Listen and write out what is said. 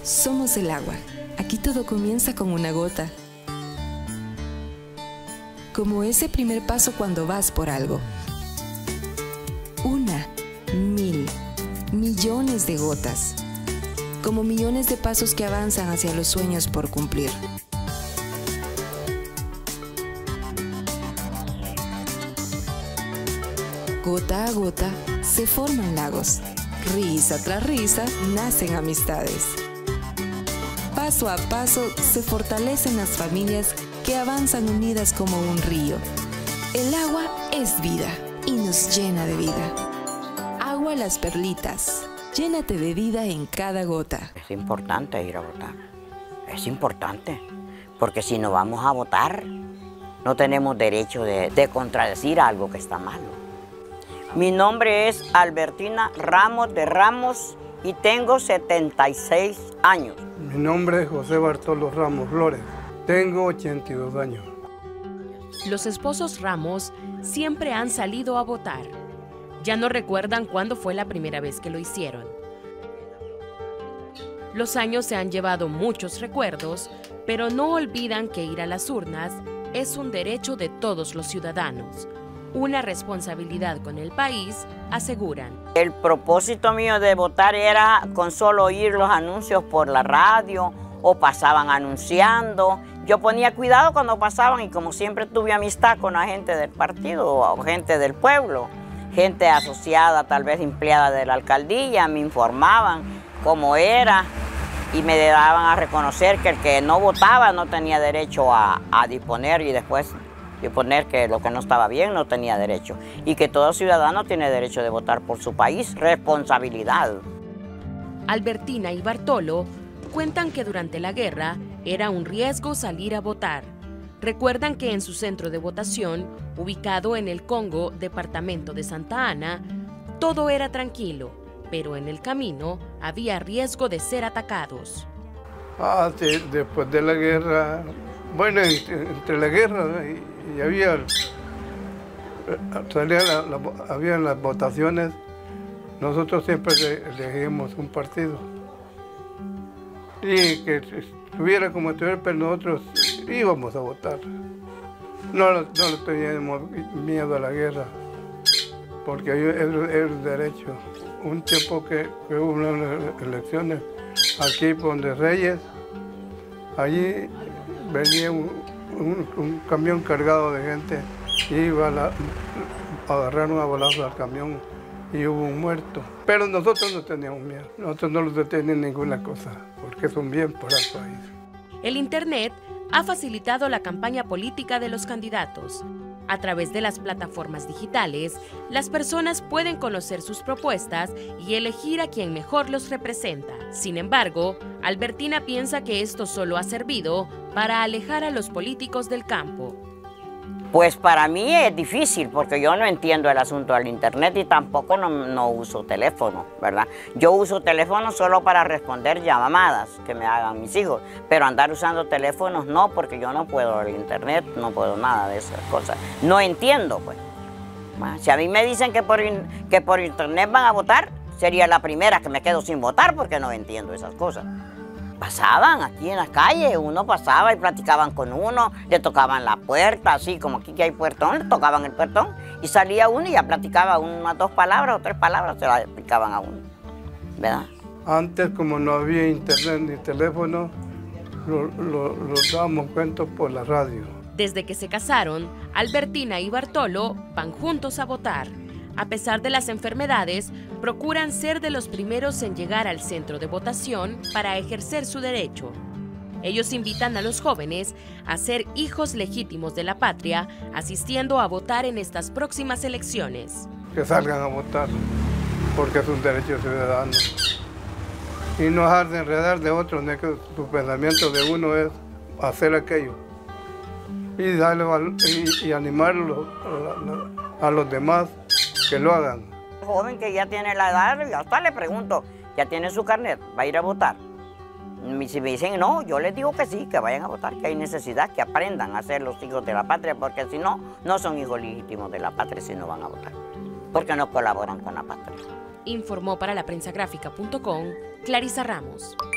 Somos el agua. Aquí todo comienza con una gota. Como ese primer paso cuando vas por algo. Una, mil, millones de gotas. Como millones de pasos que avanzan hacia los sueños por cumplir. Gota a gota se forman lagos. Risa tras risa nacen amistades. Paso a paso se fortalecen las familias que avanzan unidas como un río. El agua es vida y nos llena de vida. Agua Las Perlitas. Llénate de vida en cada gota. Es importante ir a votar. Es importante. Porque si no vamos a votar, no tenemos derecho de contradecir algo que está malo. Mi nombre es Albertina Ramos de Ramos y tengo 76 años. Mi nombre es José Bartolo Ramos Flores. Tengo 82 años. Los esposos Ramos siempre han salido a votar. Ya no recuerdan cuándo fue la primera vez que lo hicieron. Los años se han llevado muchos recuerdos, pero no olvidan que ir a las urnas es un derecho de todos los ciudadanos. Una responsabilidad con el país, aseguran. El propósito mío de votar era con solo oír los anuncios por la radio o pasaban anunciando. Yo ponía cuidado cuando pasaban y como siempre tuve amistad con la gente del partido o gente del pueblo, gente asociada, tal vez empleada de la alcaldía, me informaban cómo era y me daban a reconocer que el que no votaba no tenía derecho a disponer y después poner que lo que no estaba bien no tenía derecho y que todo ciudadano tiene derecho de votar por su país, responsabilidad. Albertina y Bartolo cuentan que durante la guerra era un riesgo salir a votar. Recuerdan que en su centro de votación, ubicado en el Congo, departamento de Santa Ana, todo era tranquilo, pero en el camino había riesgo de ser atacados. Sí, después de la guerra, bueno, entre la guerra y habían las votaciones, nosotros siempre elegimos un partido. Y que estuviera como estuviera, pero nosotros íbamos a votar. No le teníamos miedo a la guerra, porque era un derecho. Un tiempo que hubo unas elecciones aquí por donde Reyes, allí venía un camión cargado de gente y agarraron a balazo al camión y hubo un muerto. Pero nosotros no teníamos miedo, nosotros no los deteníamos ninguna cosa, porque es un bien para el país. El Internet ha facilitado la campaña política de los candidatos. A través de las plataformas digitales, las personas pueden conocer sus propuestas y elegir a quien mejor los representa. Sin embargo, Albertina piensa que esto solo ha servido para alejar a los políticos del campo. Pues para mí es difícil porque yo no entiendo el asunto del internet y tampoco no uso teléfono, ¿verdad? Yo uso teléfono solo para responder llamadas que me hagan mis hijos, pero andar usando teléfonos no, porque yo no puedo el internet, no puedo nada de esas cosas. No entiendo, pues. Bueno, si a mí me dicen que por internet van a votar, sería la primera que me quedo sin votar porque no entiendo esas cosas. Pasaban aquí en la calle, uno pasaba y platicaban con uno, le tocaban la puerta, así como aquí que hay puertón, le tocaban el puertón y salía uno y ya platicaba unas 2 palabras o 3 palabras, se las explicaban a uno, ¿verdad? Antes, como no había internet ni teléfono, los dábamos cuenta por la radio. Desde que se casaron, Albertina y Bartolo van juntos a votar. A pesar de las enfermedades, procuran ser de los primeros en llegar al centro de votación para ejercer su derecho. Ellos invitan a los jóvenes a ser hijos legítimos de la patria, asistiendo a votar en estas próximas elecciones. Que salgan a votar, porque es un derecho ciudadano. Y no dejar de enredar de otros, no es que su pensamiento de uno es hacer aquello. Y animarlo a los demás que lo hagan. El joven que ya tiene la edad, yo hasta le pregunto, ¿ya tiene su carnet? ¿Va a ir a votar? Si me dicen no, yo les digo que sí, que vayan a votar, que hay necesidad, que aprendan a ser los hijos de la patria, porque si no, no son hijos legítimos de la patria si no van a votar, porque no colaboran con la patria. Informó para laprensagrafica.com Clarisa Ramos.